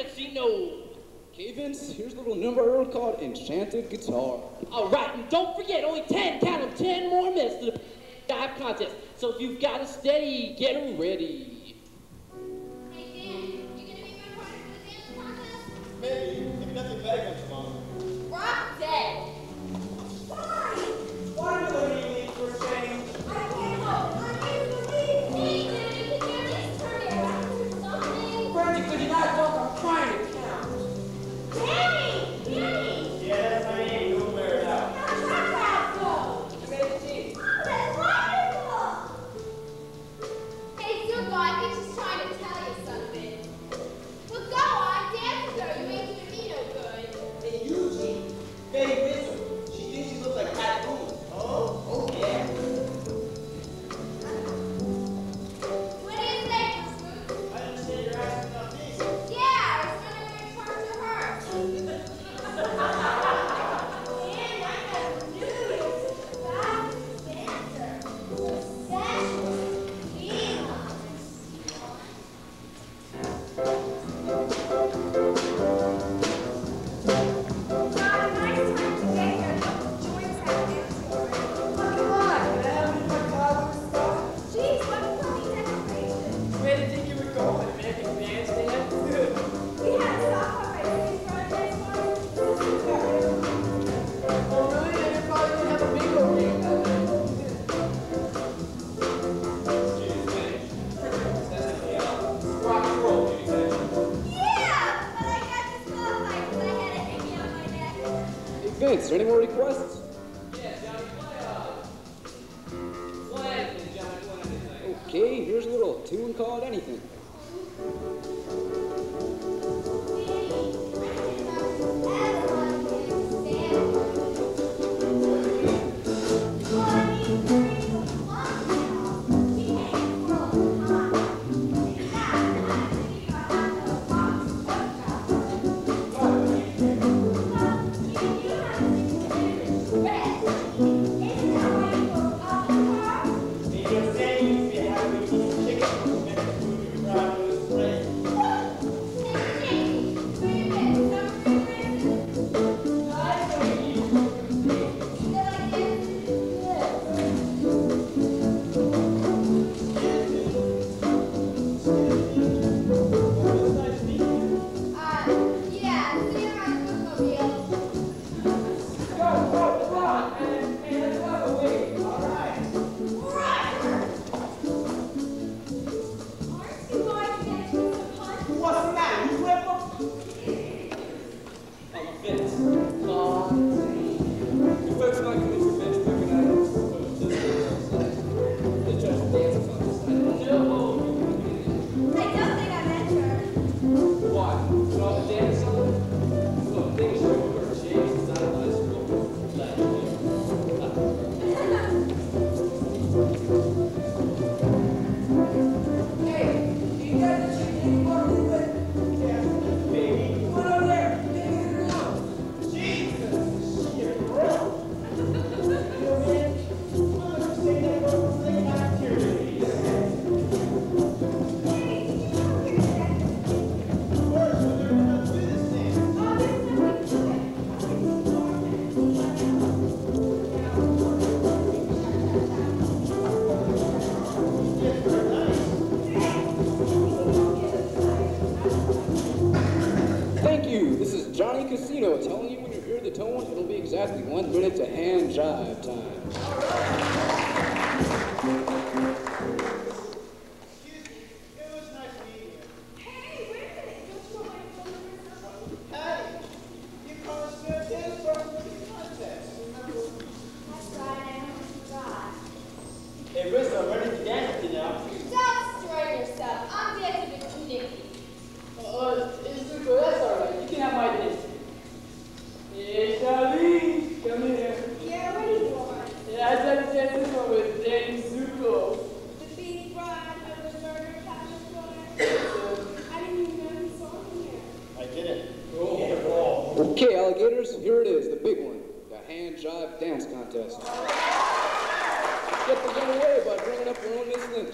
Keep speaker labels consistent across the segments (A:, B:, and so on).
A: let she know.
B: Okay, Vince, here's a little number I wrote called Enchanted Guitar.
A: All right, and don't forget, only 10, count 'em, 10 more minutes to the dive contest. So if you've got it steady, get 'em ready.
C: Hey, Dan, you gonna be my partner for the dance contest?
D: Maybe, if nothing better comes along.
C: Rock dead. Why?
D: Why do they need me for saying?
C: I can't help it. I need to leave. Hey, Danny, can you at least turn it around or something?
D: Brandy, could you not talk? I'm trying to count.
C: Danny! Danny!
D: Yeah, that's my name. You'll wear it out.
C: How's that basketball?
D: I made a team.
C: Oh, that's wonderful! Hey, Zuko, I think she's trying to tell you something. Well, go on, dance with her. You ain't doing me no good.
D: Hey, Eugene. Faye Whistle. She thinks she looks like Pat Boone. Oh, yeah.
C: What do you think, Scoop?
D: I understand you're asking about this.
C: Yeah, I was wondering which parts are hers. And I have news. Fast dancer. Especially female. Got a nice time to get here. Joyce had dance already.
D: Come on, can I have you my car with stuff?
C: Geez, what a funny decoration.
D: Where did you think you were going? American Bandstand?
C: We had a softball race in front of this one. This is very
D: Oh, really? Then you're probably going to have a bingo game that night. Rock and roll, you said.
C: Yeah, but I got disqualified because I had a hickey on my neck.
B: Hey, Vince, any more requests?
D: Yeah, Johnny, play anything, Johnny, play anything.
B: Okay, here's a little tune called Anything.
D: You're saying you have to eat chicken from the next food you brought to this place. Nice to meet you.
C: Yeah, see you around the bookmobile.
D: Go, come on, and let's have a wait. All right.
C: Aren't you going to get some punch?
D: What's the matter? You flip
B: I'm a Vince. You folks not coming for Vince looking at it. The judge dances on this side. No!
C: I don't think I meant her.
B: Why? Put all the dance on it? Look, things are over. James is out of high school.
D: Hey, you got the chicken more than good. Yeah, baby. Come on over there. Take it around. Jesus, you're gross. You know, man, I'm gonna say that girl's like not curious. Of course, we're learning how to do this thing. It's very nice.
B: Thank you. This is Johnny Casino telling you when you hear the tone, it'll be exactly 1 minute to hand jive time.
D: Excuse me, it was nice meeting you.
C: Hey, wait a minute. Don't you want my phone number or something?
D: Patty, you promised me a tennis person for the contest, remember?
C: That's right, I almost forgot.
D: Hey, Riz, I'm ready to dance with you now.
C: Don't strain yourself. I'm dancing with Nikki.
D: It's Zuko, that's all right. You can have my dance. Hey, Charlie, come here.
C: Yeah, what do you want?
D: Yeah, I said to dance this one with Danny Zuko.
C: The beat run of the murder cabinet squad? I didn't even know you saw him here.
D: I didn't. Oh.
B: Okay, alligators, here it is, the big one. The hand jive dance contest. Get the gun away by bringing up your own Miss Lynch.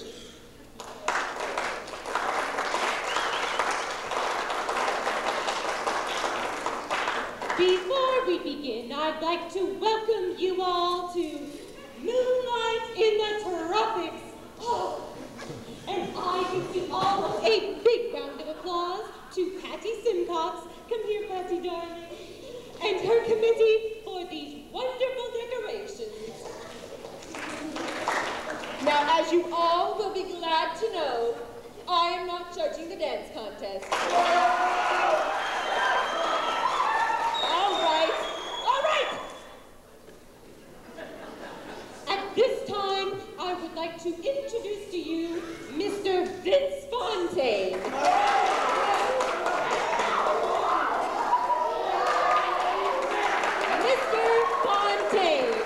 E: Before we begin, I'd like to welcome you all to Moonlight in the Tropics. Oh, and I give you all a big round of applause to Patty Simcox, come here, Patty darling, and her committee for these wonderful decorations. Now, as you all will be glad to know, I am not judging the dance contest. All right. At this time, I would like to introduce to you Mr. Vince Fontaine. Mr. Fontaine.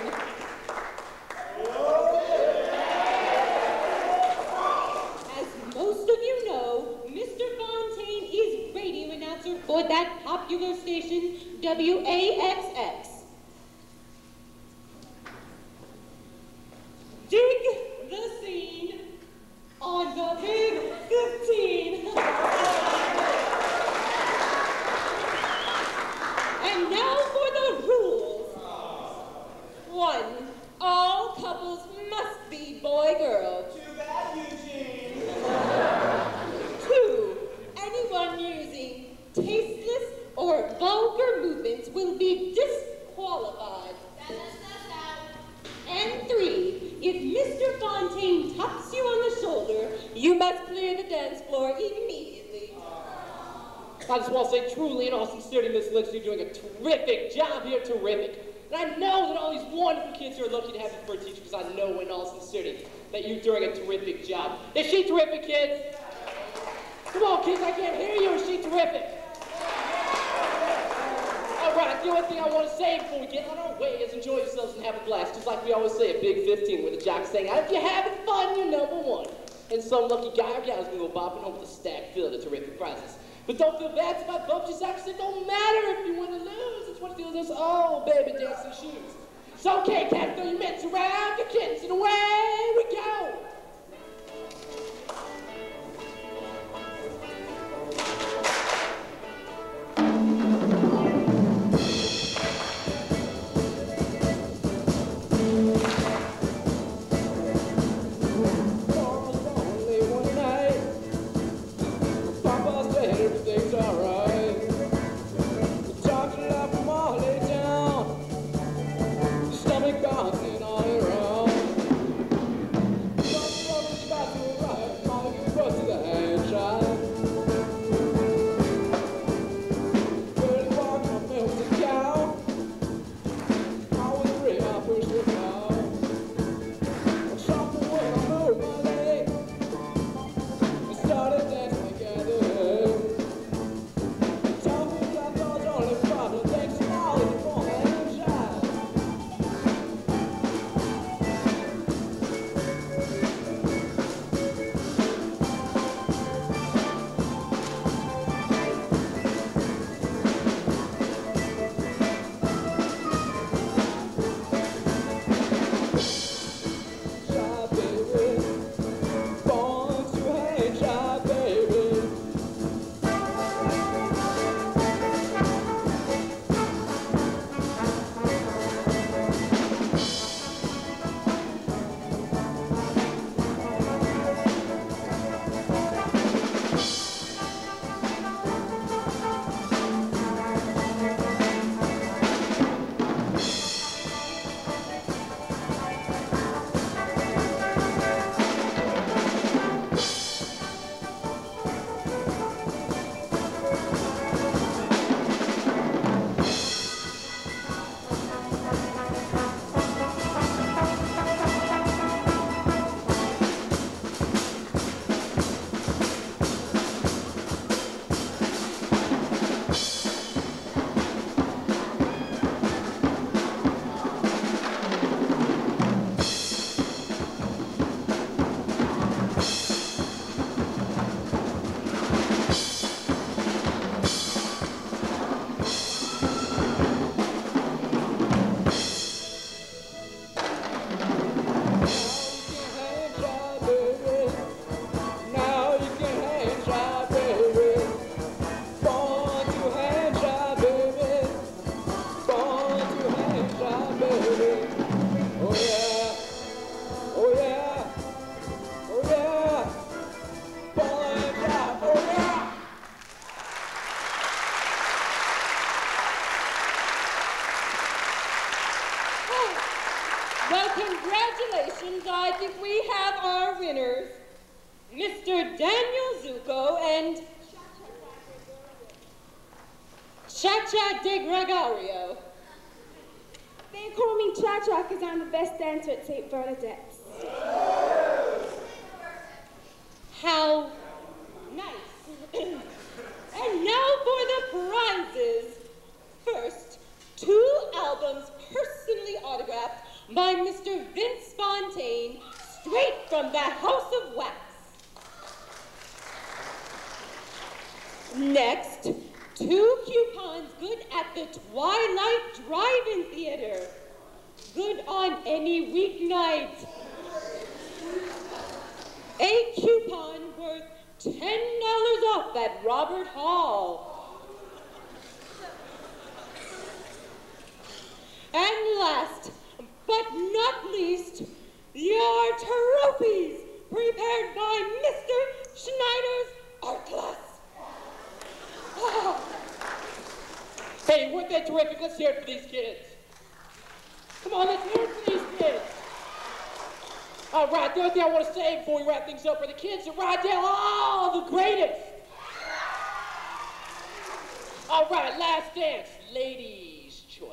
E: As most of you know, Mr. Fontaine is radio announcer for that popular station, WAXX. Dig the scene on the Big 15. And now for the rules. 1. All couples must be boy-girl.
D: Too bad, Eugene.
E: 2. Anyone using tasteless or vulgar movements will be disqualified. And 3. If Mr. Fontaine taps you on the shoulder, you must clear the dance floor immediately.
A: I just want to say truly in all sincerity, Miss Lynch, you're doing a terrific job here, terrific. And I know that all these wonderful kids here are lucky to have you for a teacher because I know in all sincerity that you're doing a terrific job. Is she terrific, kids? Come on, kids, I can't hear you. Is she terrific? All right, the only thing I want to say before we get on our way is enjoy yourselves and have a blast, just like we always say at Big 15, where the jock's saying, if you're having fun, you're number one. And some lucky guy or gal is going to go bopping home with a stack filled of terrific prizes. But don't feel bad if I bump you, actually, it don't matter if you win or lose. It's what it feels as, oh, baby, dancing shoes. It's okay, cat, throw your mitts around, your kittens, and away we go. Stomach bouncing all around.
E: Congratulations, I think we have our winners. Mr. Daniel Zuko and Cha-Cha de Gregorio.
C: They call me Cha-Cha because I'm the best dancer at St. Bernadette's.
E: How nice. And now for the prizes. First, 2 albums personally autographed by Mr. Vince Fontaine, straight from the House of Wax. Next, 2 coupons good at the Twilight Drive-In Theater. Good on any weeknight. A coupon worth $10 off at Robert Hall. And last, but not least, your trophies prepared by Mr. Schneider's art class. Oh.
A: Hey, weren't they terrific? Let's hear it for these kids. Come on, let's hear it for these kids. All right, the other thing I want to say before we wrap things up for the kids are right there, all the greatest. All right, last dance, ladies' choice.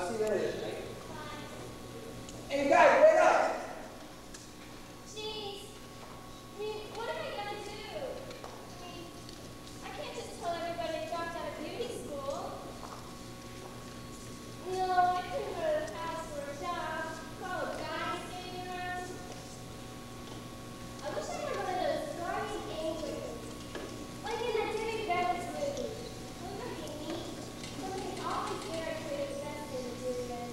D: See you later. Hey, you guys, wait up!
C: Jeez. I mean, what am I gonna do? I mean, I can't just tell everybody I dropped out of beauty school. No, I couldn't go to the house for a job. Call a guy standing around. I wish I had one of those guardian angels. Like in that Debbie Reynolds movie. Wouldn't that be neat? Something always very creative invested in doing this.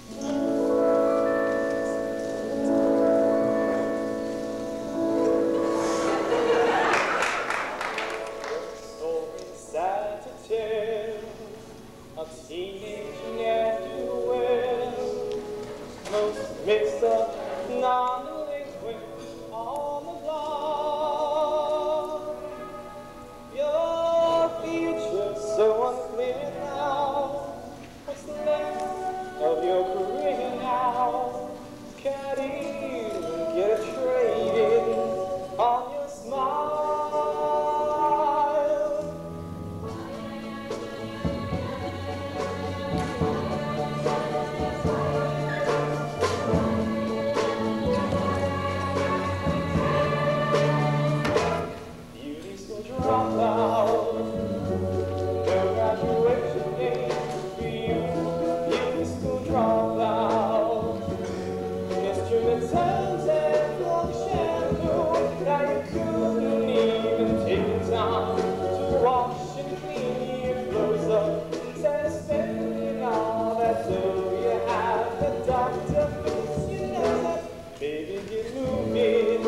F: Story sad to tell, a teenage ne'er-do-well, most mixed up, non-delinquent on the block. Your future's so unclear now. What's left of your career now? Can't even get it traded on your smile. Beauty school dropout, no graduation day for you. Beauty school dropout, missed your midterms and long shampoo. Now you couldn't even take the time to wash and clean your clothes up. Instead of spending all that dough you have, the doctor thinks you know that. Baby, get moving.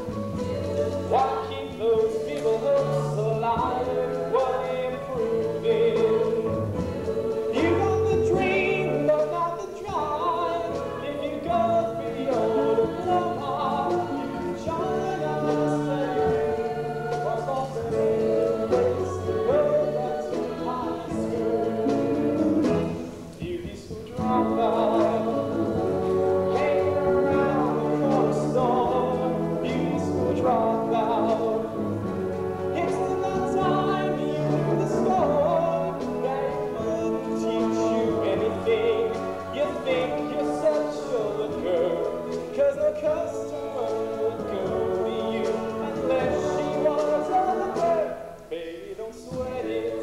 F: Why keep those people hopes alive? What improving? You got the dream, but not the drive. If you go for the old diploma, you can join us and you work off the place to go back to high school. Beauty school dropout, hanging around the corner store. Beauty school dropout. It's about time you knew the score. That wouldn't teach you anything. You think you're such a good girl, 'cause no customer would go to you unless she was a girl. Baby, don't sweat it.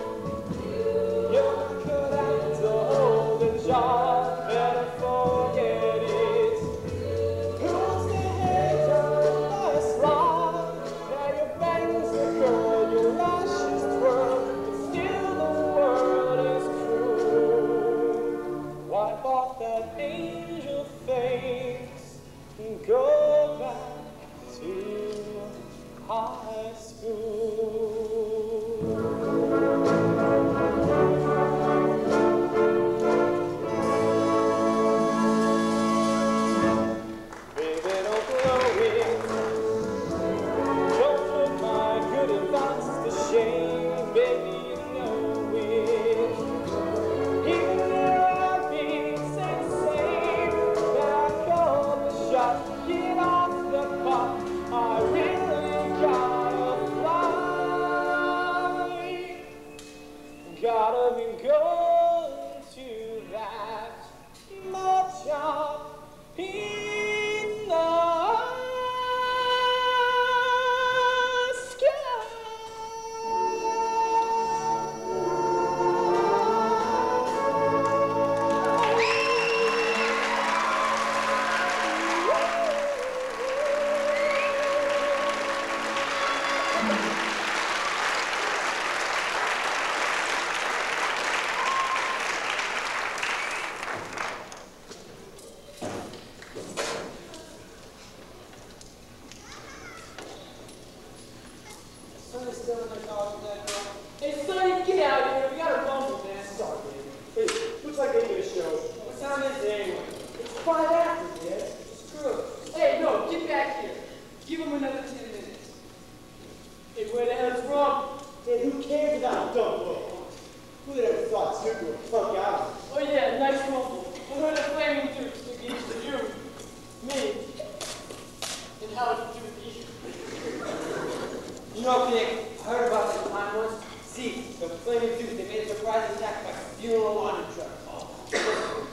F: You're not cut out to hold a job. Better forget it. Who wants to hate your last line? Now your bangs are curled, your lashes twirl, but still the world is cruel. Wipe off that angel face and go back to high school. Baby, don't blow it. Don't put my good advice to shame. Baby, you know it. Even though I'd be same, that I call the shot. Get off the pot. I really gotta fly. Gotta be going to that mud shop in the sky.
D: Sonny's still in the car with that girl.
A: Hey, Sonny, get out of here. We got a rumble, man.
D: Sorry, baby. Hey, looks like they need a show. What time is it anyway? It's 5 after, Dad. Screw it.
A: Hey, no, get back here. Give him another 10 minutes. Hey, where the hell is Rob?
D: Dad, who cares about a dumb book? Who would ever thought Snoop would fuck out?
A: Oh, yeah, nice rumble. I heard a flaming Dukes to give to you, me, and how it do with you.
D: You know, Nick, I heard about this time once. See, the Flaming Dukes, they made a surprise attack by stealing a laundry truck. Oh,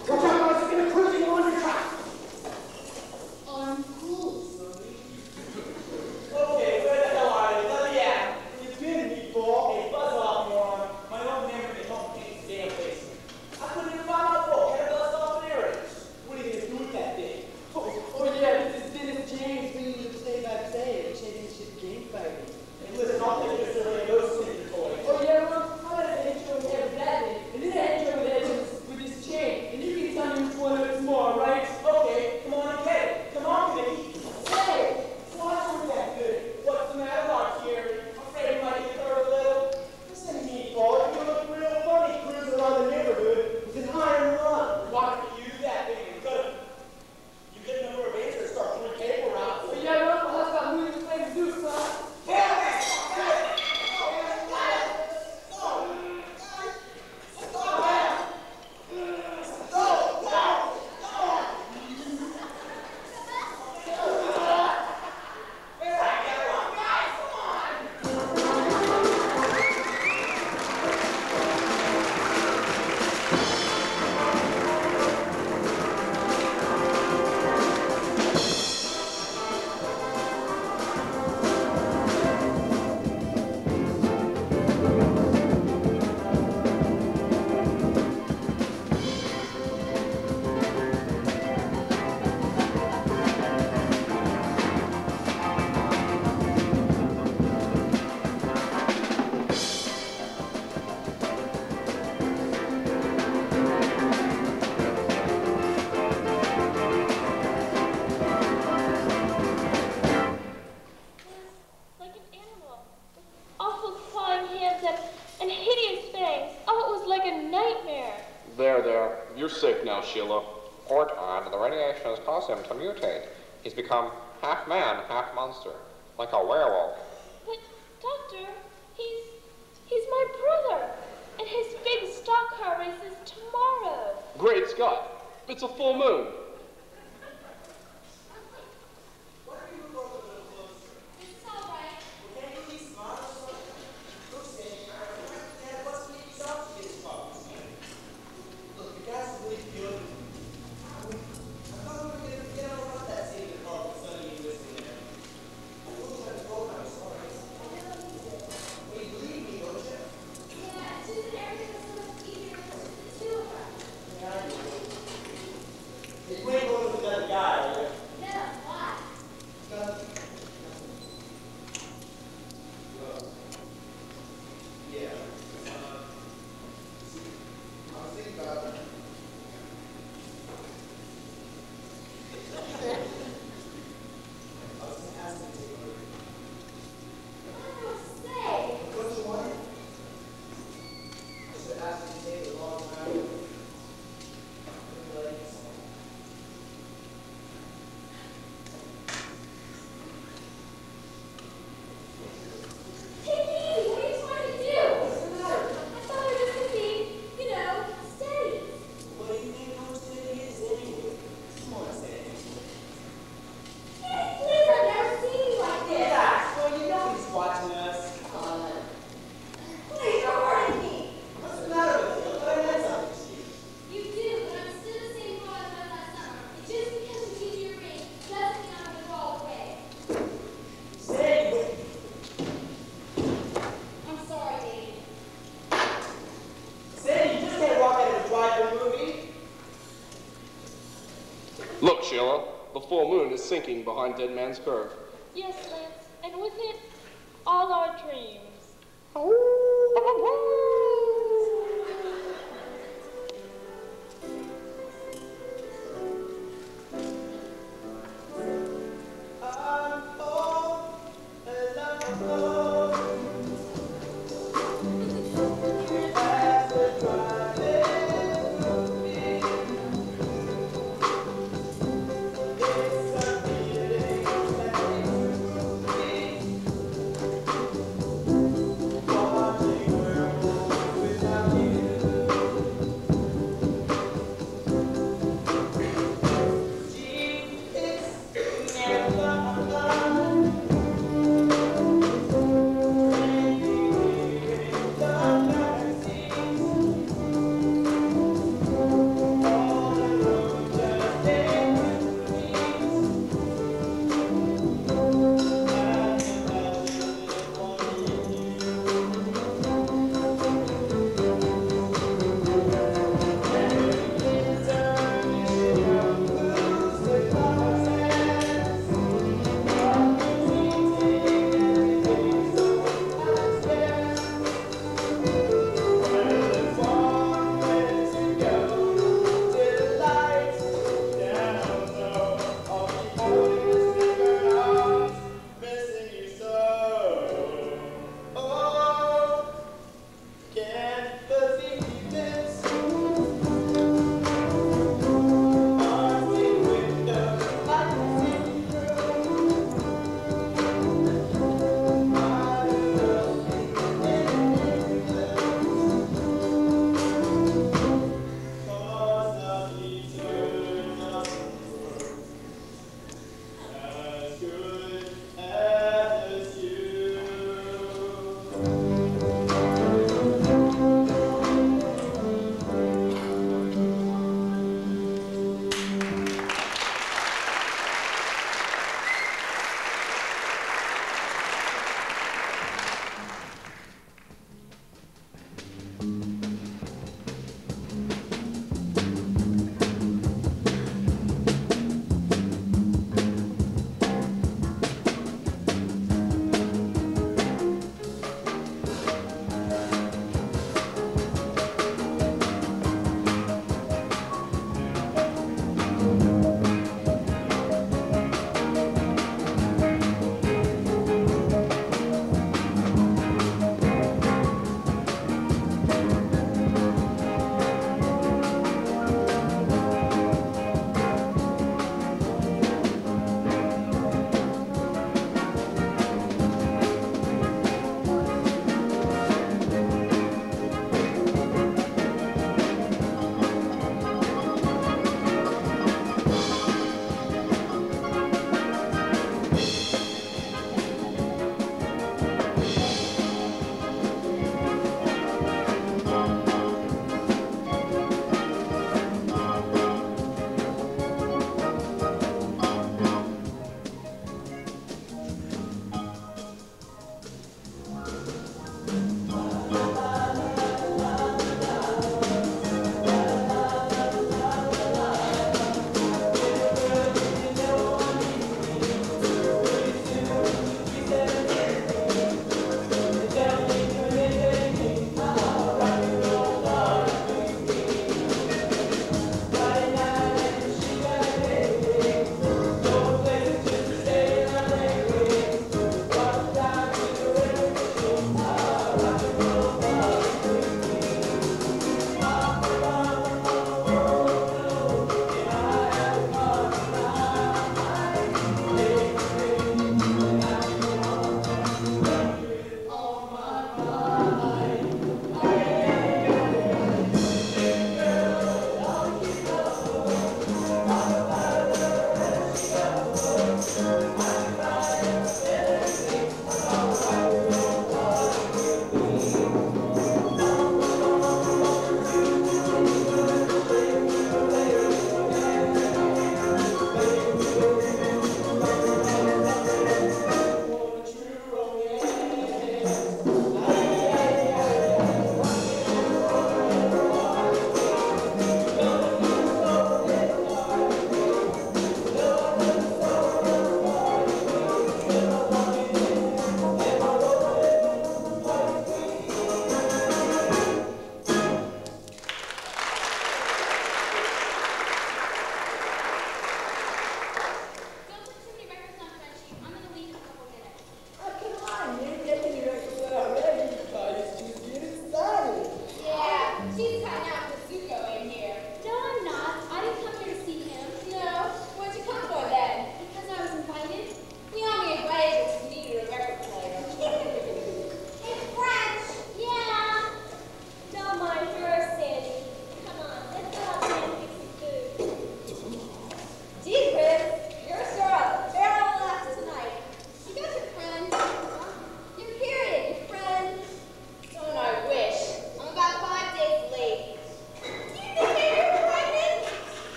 G: now, Sheila.
H: Poor Todd, the radiation has caused him to mutate. He's become half man, half monster, like a werewolf.
C: But, Doctor, he's my brother, and his big stock car race is tomorrow.
A: Great Scott! It's a full moon.
C: It's all right. Yeah, it's just that everything was so much easier with the two of us.
D: You ain't going with another guy, are you?
C: No, why?
B: Yeah. I was thinking about it. I was going to ask him to take a look.
C: What do I say?
B: What you want? I should ask him to take a long time.
C: Take it easy. What are you trying to do?
B: What's the matter?
C: I thought we were just gonna be, steady.
D: What do you think how steady is anyway? Come on, Sandy.
C: Hey, please, I've never seen you like this.
D: Yeah, well, you know he's watching us. Come on.
C: Please, you're hurting me.
D: What's the matter with you? But I meant something to you.
C: You do, but I'm still the same girl I was last summer. And just because you give me your ring doesn't mean I'm gonna go away.
D: Sandy, wait.
C: I'm sorry, Dave.
D: Sandy, you just can't walk out of a drive-in movie.
A: Look, Sheila, the full moon is sinking behind Dead Man's Curve.
E: Yes, Lance, and with it, all our dreams.
D: I'm all alone. As a drive-in movie. It's a feeling that makes me watching werewolves.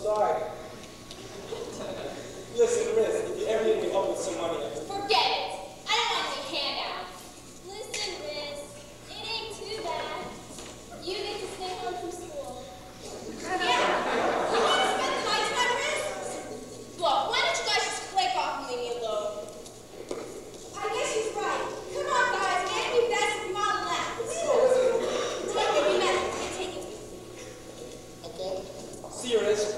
D: sorry. Listen, Riz, if you ever need any help with some money,
C: Forget it. I don't want any handouts. Listen, Riz, it ain't too bad. You get to stay home from school. Yeah, you want to spend the night tonight, Riz? Look, why don't you guys just click off and leave me alone? I guess she's right. Come on, guys, make me best if you want to laugh. Take it, be mad. Take it.
D: see you, Riz.